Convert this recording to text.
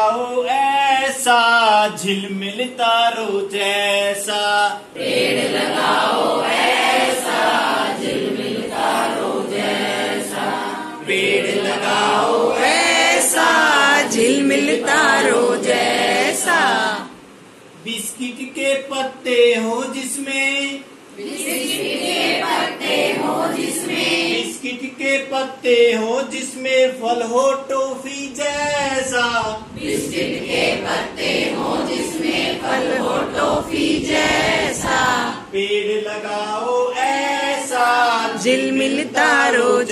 लगाओ ऐसा झिलमिल तारों जैसा। पेड़ लगाओ ऐसा झिलमिल तारों जैसा। पेड़ लगाओ ऐसा झिलमिल तारों जैसा। बिस्किट के पत्ते हो जिसमें, बिस्किट के पत्ते हो जिसमें, बिस्किट के पत्ते हो जिसमें फल हो टॉफी जैसा। बिस्किट के पत्ते हो जिसमें फल हो टॉफी जैसा। पेड़ लगाओ ऐसा झिलमिल तारों